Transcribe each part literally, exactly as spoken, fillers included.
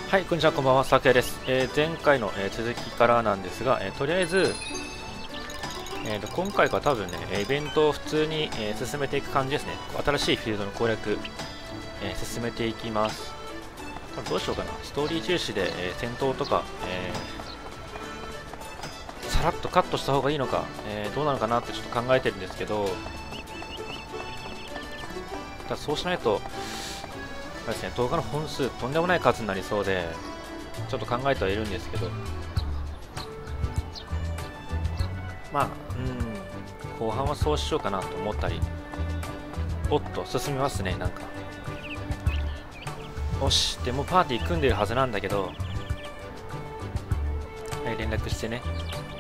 はい、こんにちは、こんばんは、さくやです。えー、前回の、えー、続きからなんですが、えー、とりあえず、えー、と今回から多分ね、イベントを普通に、えー、進めていく感じですね。新しいフィールドの攻略、えー、進めていきます。これどうしようかな。ストーリー重視で、えー、戦闘とか、えー、さらっとカットした方がいいのか、えー、どうなのかなってちょっと考えてるんですけど、ただそうしないと、ですね、動画の本数とんでもない数になりそうでちょっと考えてはいるんですけど、まあうん後半はそうしようかなと思ったり。おっと進みますね。なんかよし、でもパーティー組んでるはずなんだけど、はい、連絡してね。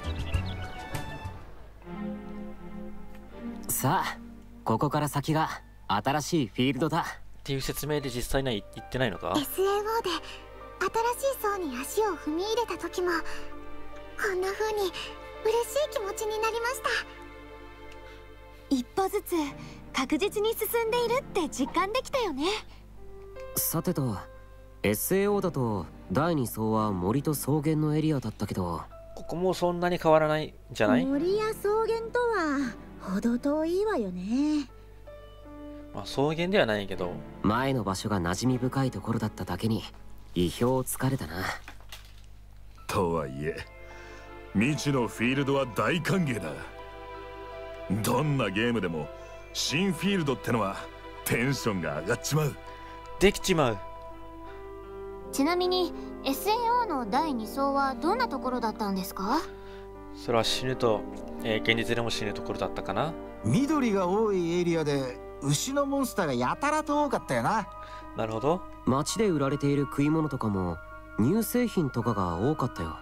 さあ、ここから先が新しいフィールドだっていう説明で実際には言ってないのか。 エスエーオー で新しい層に足を踏み入れた時もこんな風に嬉しい気持ちになりました。一歩ずつ確実に進んでいるって実感できたよね。 さてと エスエーオー だとだいに層は森と草原のエリアだったけど、 ここもそんなに変わらないんじゃない。 森や草原とは程遠いわよね。 まあ、草原ではないけど前の場所が馴染み深いところだっただけに意表をつかれたな。 とはいえ未知のフィールドは大歓迎だ。どんなゲームでも新フィールドってのはテンションが上がっちまう。 できちまう。 ちなみに エスエーオー のだいに層はどんなところだったんですか？ それは死ぬと、えー、現実でも死ぬところだったかな。 緑が多いエリアで牛のモンスターがやたらと多かったよな。 なるほど。 街で売られている食い物とかも乳製品とかが多かったよ。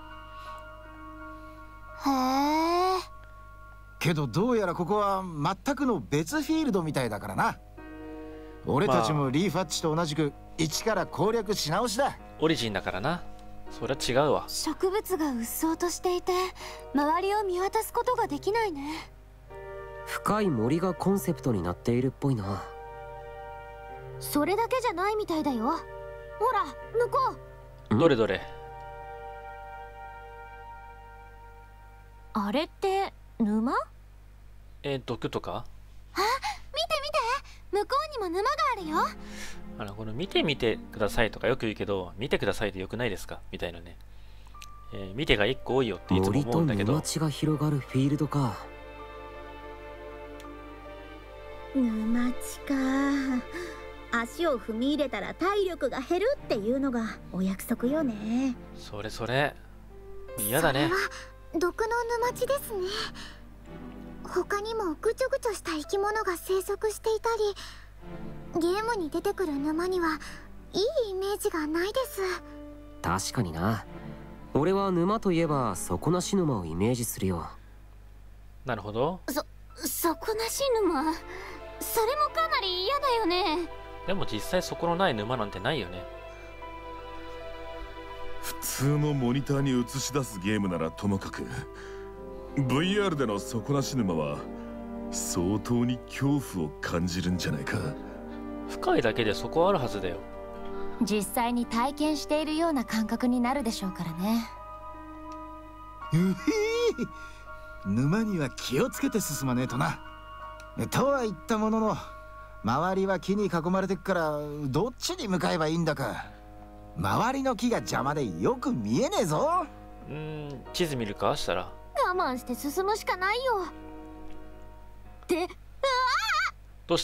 へえ。 けどどうやらここは全くの別フィールドみたいだからな。俺たちもリーファッチと同じく一から攻略し直しだ。 オリジンだからな。そりゃ違うわ。 植物がうっそうとしていて周りを見渡すことができないね。 深い森がコンセプトになっているっぽいな。 それだけじゃないみたいだよ。ほら向こう。 どれどれ。 あれって沼？ えー、毒とか。 あ、見て見て、向こうにも沼があるよ。 あのこの見てみてくださいとかよく言うけど、見てくださいでよくないですかみたいなね、えー、見てがいっこ多いよっていつも思うんだけど、 森と沼地が広がるフィールドか。 沼地か。足を踏み入れたら体力が減るっていうのがお約束よね。 それそれ嫌だね。 それは毒の沼地ですね。他にもぐちょぐちょした生き物が生息していたり、ゲームに出てくる沼にはいいイメージがないです。 確かにな。俺は沼といえば底なし沼をイメージするよ。 なるほど。 そ、底なし沼、それもかなり嫌だよね。 でも実際そこのない沼なんてないよね。 普通のモニターに映し出すゲームならともかく ブイアール での底なし沼は相当に恐怖を感じるんじゃないか。 深いだけでそこはあるはずだよ。 実際に体験しているような感覚になるでしょうからね。 うへえ、沼には気をつけて進まねえとな。とは言ったものの周りは木に囲まれてくからどっちに向かえばいいんだか。周りの木が邪魔でよく見えねえぞ。 うーん、地図見るかしたら。 我慢して進むしかないよ。で、うわどうした。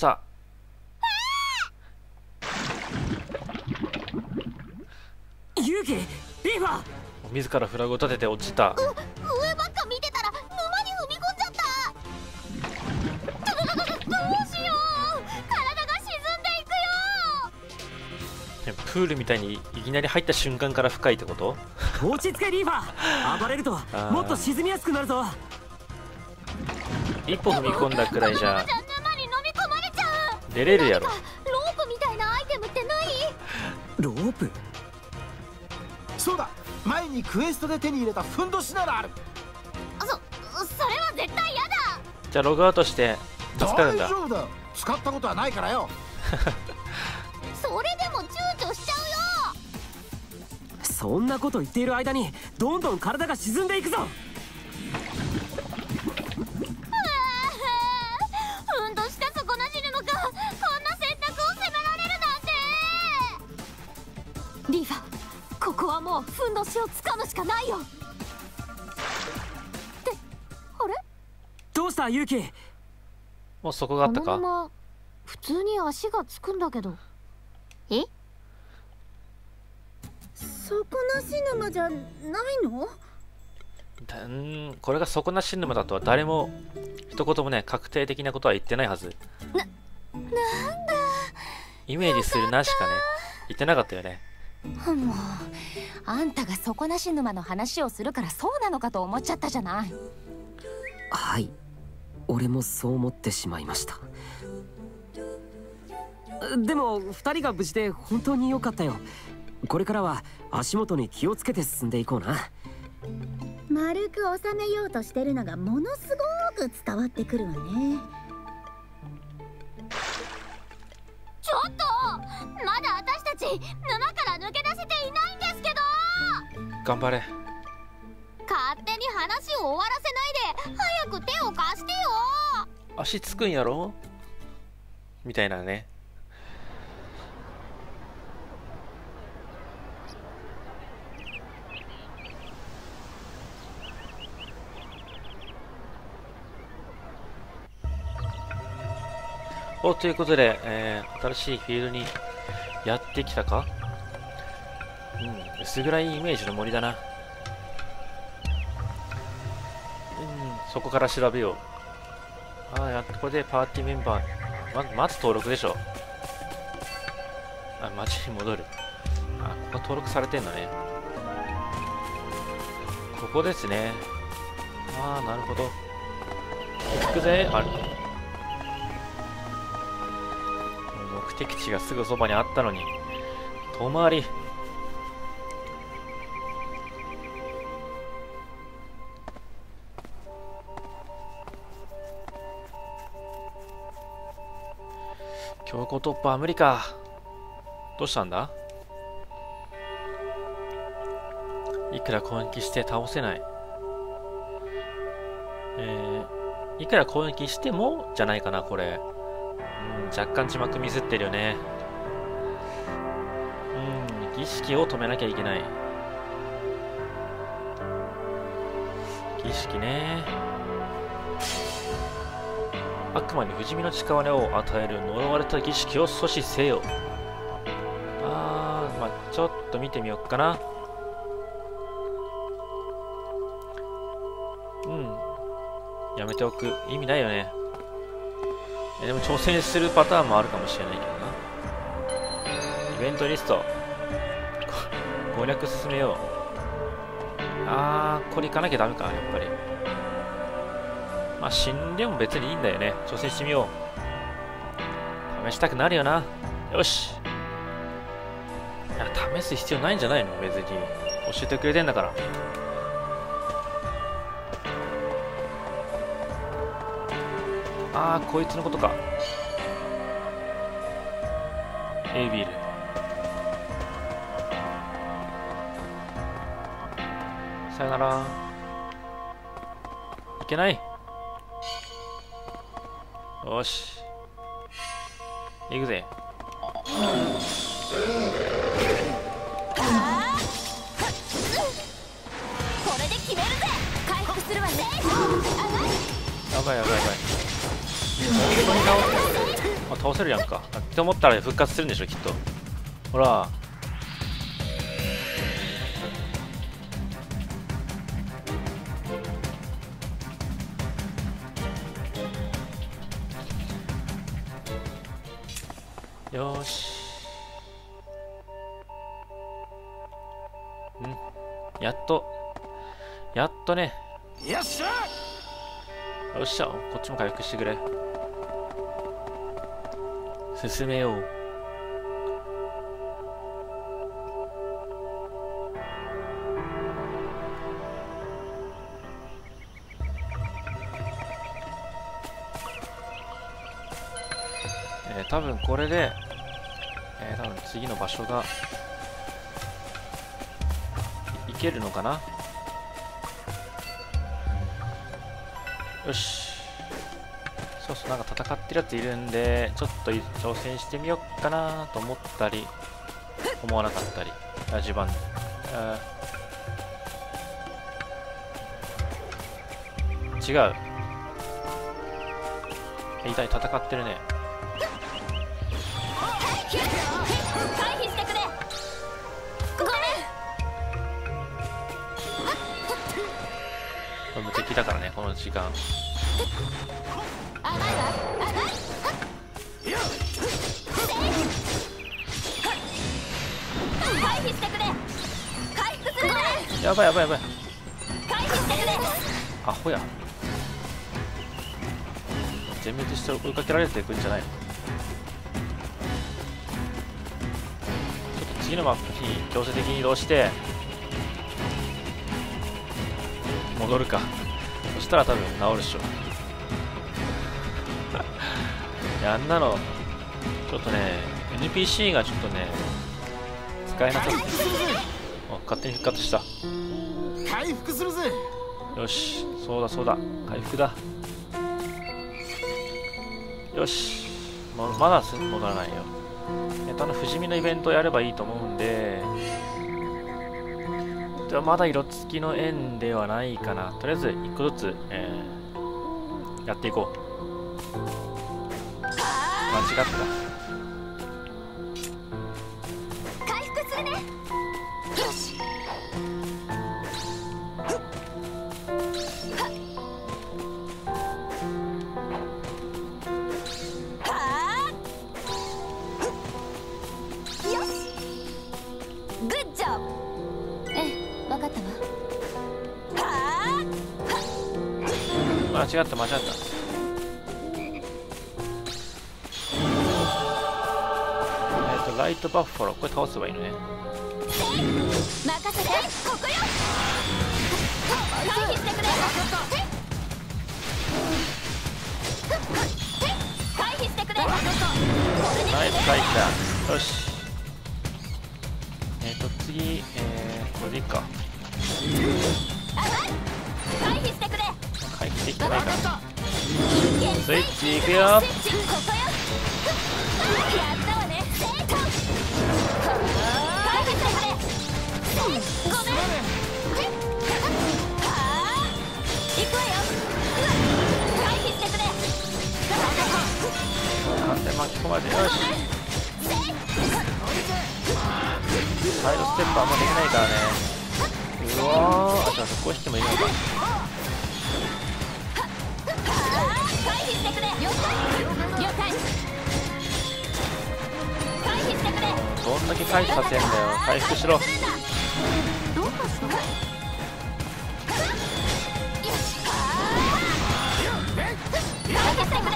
ユウキ、リーファ自らフラグを立てて落ちた。 上ばっか見てたら沼に踏み込んじゃった。ど、ど、ど、ど、どうしよう。体が沈んでいくよ。 プールみたいにいきなり入った瞬間から深いってこと。 落ち着けリーファ。暴れるともっと沈みやすくなるぞ。 一歩踏み込んだくらいじゃ沼に飲み込まれちゃう。 出れるやろ。 ロープみたいなアイテムってない？ ロープ？ そうだ、前にクエストで手に入れたふんどしならある。 そ、それは絶対嫌だ。 じゃあログアウトして助かるんだ。 大丈夫だ、使ったことはないからよ。 それでも躊躇しちゃうよ。 そんなこと言っている間にどんどん体が沈んでいくぞ。 うんとした底なし沼か。こんな選択を迫られるなんて。リーファ、ここはもうふんどしをつかむしかないよ。ってあれ、 どうしたユキ？ もうそこがあったか。 このまま普通に足がつくんだけど。え、 底なし沼じゃないの？ だんこれが底なし沼だとは誰も一言もね確定的なことは言ってないはず。 な、なんだ、 イメージするなしかね言ってなかったよね。 もうあんたが底なし沼の話をするからそうなのかと思っちゃったじゃない。 はい、俺もそう思ってしまいました。でもふたりが無事で本当に良かったよ。これからは足元に気をつけて進んでいこうな。 丸く収めようとしてるのがものすごく伝わってくるわね。 ちょっと、まだ私たち沼から抜け出せていないんですけど。 頑張れ。 勝手に話を終わらせないで早く手を貸してよ。 足つくんやろみたいなね。お、ということで、えー、新しいフィールドにやってきたか。うん、薄暗いイメージの森だな。うん、そこから調べよう。ああ、やっとこれでパーティーメンバー、ま、まず登録でしょ。あ、街に戻る。あ、ここ登録されてんだね。ここですね。ああ、なるほど。行くぜ。あれ、目的地がすぐそばにあったのに遠回り。強行突破は無理か。どうしたんだ。いくら攻撃して倒せない。えー、いくら攻撃してもじゃないかなこれ。若干字幕ミスってるよね。うん、儀式を止めなきゃいけない。儀式ね。悪魔に不死身の力を与える呪われた儀式を阻止せよ。あー、まあちょっと見てみようかな。うん、やめておく意味ないよね。でも挑戦するパターンもあるかもしれないけどな。イベントリスト攻略進めよう。あー、これ行かなきゃダメか、やっぱり。まあ死んでも別にいいんだよね。挑戦してみよう。試したくなるよな。よし。いや、試す必要ないんじゃないの別に。教えてくれてんだから。ああ、こいつのことか。エイビール。さよなら。いけない。よし。行くぜ。 これで決めるぜ。回復するわね。 やばいやばいやばい。あ、倒せるやんかって思ったら復活するんでしょきっと。ほら、よーし。うん、やっとやっとね。 よっしゃ。 よっしゃ、こっちも回復してくれ。進めよう。えー、多分これで、えー、多分次の場所がけるのかな。よし、そうそう、なんか戦ってるやついるんで、ちょっと挑戦してみようかなと思ったり思わなかったり。あ、自分あ違う、痛い、戦ってるね。 回避してくれ。ごめん。 無敵だからね、この時間。 甘いわ、甘い。回避してくれ。回復する。 やばいやばいやばい、 回避してくれ。 アホや。全滅して追いかけられていくんじゃないの。ちょっと次のマップに強制的に移動して戻るか。そしたら多分治るっしょ。いや、あんなのちょっとね エヌピーシー がちょっとね使えなさそう。あ、勝手に復活した。 回復するぜ。 よし、そうだそうだ、回復だ。よし、もうまだ戻らないよ。えっと、あの不死身のイベントをやればいいと思うんで、ではまだ色付きの円ではないかな。とりあえずいっこずつ、えー、やっていこう。間違った。 回復するね。よし。 間違った間違った。えっとライトバッファロー、これ倒せばいいのね。 任せて、ここよ。回避してくれ。回避してくれ。 ナイス回避だ。よし、えっと次、えー、これでいいか。 回避してくれ。 回避できてないからスイッチいくよ。 ここよ。やったわね。回避してくれ。ごめん。行くわよ。回避してくれ。 完全巻き込まれて、よし。サイドステップあんまできないからね。うわー、あ、じゃあごひきもいるのか。 回避してくれ。了解。了解。回避してくれ。 どんだけ回避させんだよ。回復しろ。 どうかした？よし。回避してくれ。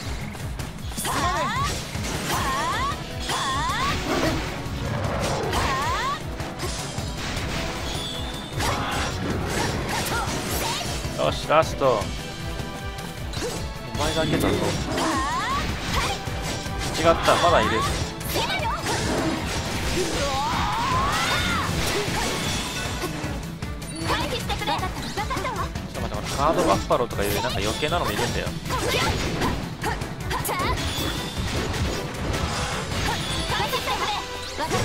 よし、ラスト。お前だけだぞ。違った、まだいる。 回避してくれ。分かったわ。 ちょっと待って、このカードバッファローとかいうなんか余計なのもいるんだよ。 回避してくれ。分かったわ。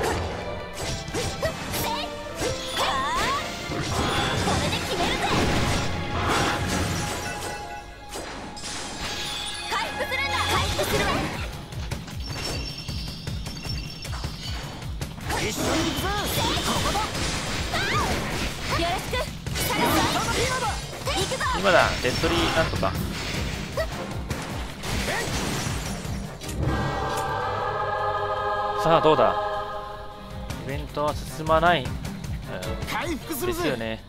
今だ、デッドリーなんとか。さあどうだ。イベントは進まない、うん、 回復するぜ。 ですよね。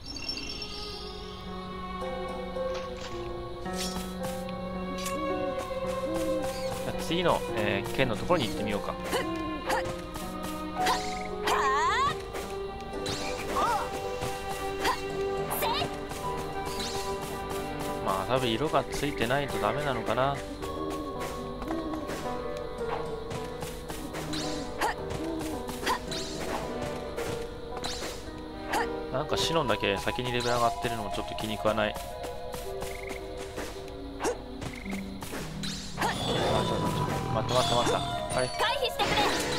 じゃあ次の、えー、剣のところに行ってみようか。まあ多分色がついてないとダメなのかな。 なんかシノンだけ先にレベル上がってるのもちょっと気に食わない。待って待って待った。はい。 回避してくれ。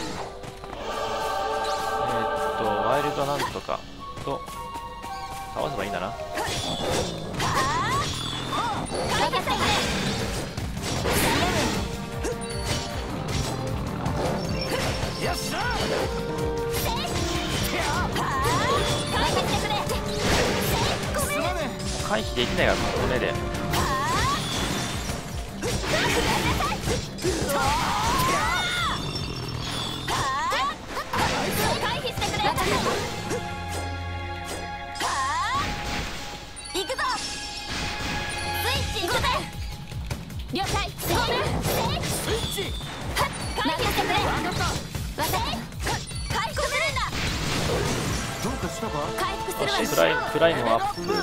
えー、っとワイルドなんとかと合わせばいいんだな。 よっしゃ回避できないが骨で。 行くぞ。スイッチ行くぜ。了解。スイッチ回避してくれ。分かった。回復するんだ。 どうかしたか。 回復するわ。 プライムプライムアップ。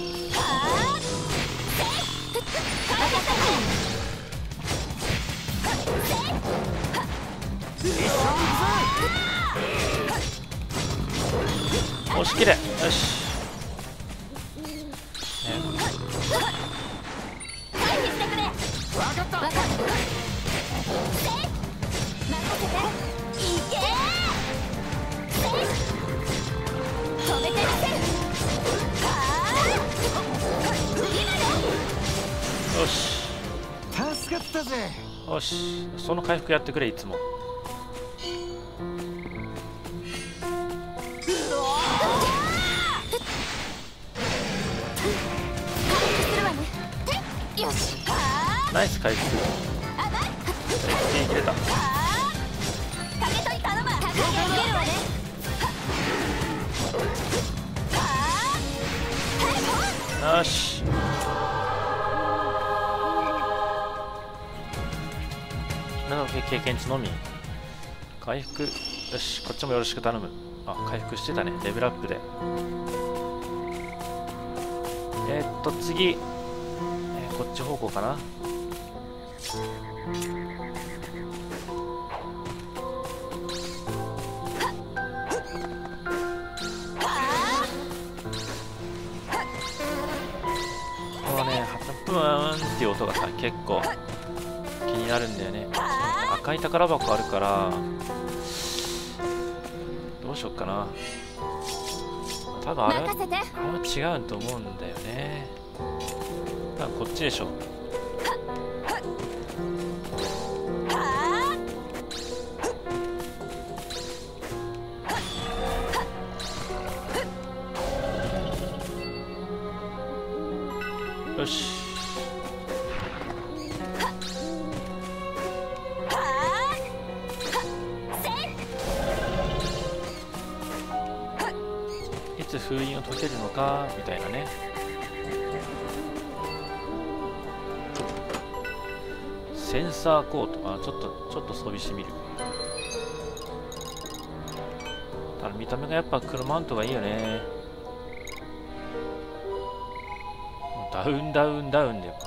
押し切れ。よし。 回避してくれ。分かった。任せて。いけ。止めてみせる。 よし。 助かったぜ。 よし。その回復やってくれいつも。ナイス回復。一気に切れた。よし。なので経験値のみ回復。よし、こっちもよろしく頼む。あ、回復してたね。レベルアップで。えー、っと次、えー、こっち方向かな。このね、ブーンっていう音がさ、結構気になるんだよね。赤い宝箱あるからどうしよっかな。多分あれはあれは違うと思うんだよね。多分こっちでしょ。よし。いつ封印を解けるのかみたいなね。センサーコート、あ、ちょっとちょっと装備してみる。ただ見た目がやっぱ黒マントがいいよね。ダウンダウンダウンだよ。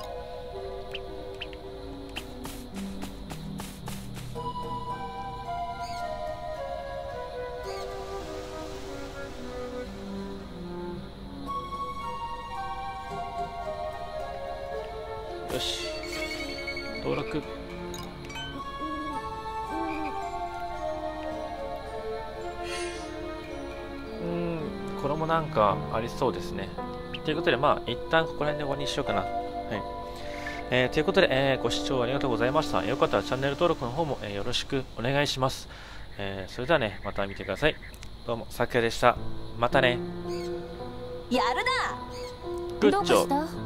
よし、登録。うーん、これもなんかありそうですね。ということで、まあ一旦ここら辺で終わりにしようかな。はい。えー、ということで、えー、ご視聴ありがとうございました。よかったらチャンネル登録の方も、えー、よろしくお願いします。えー、それではね、また見てください。どうも、さくやでした。またね。 やるな。 グッジョブ。 どうかした？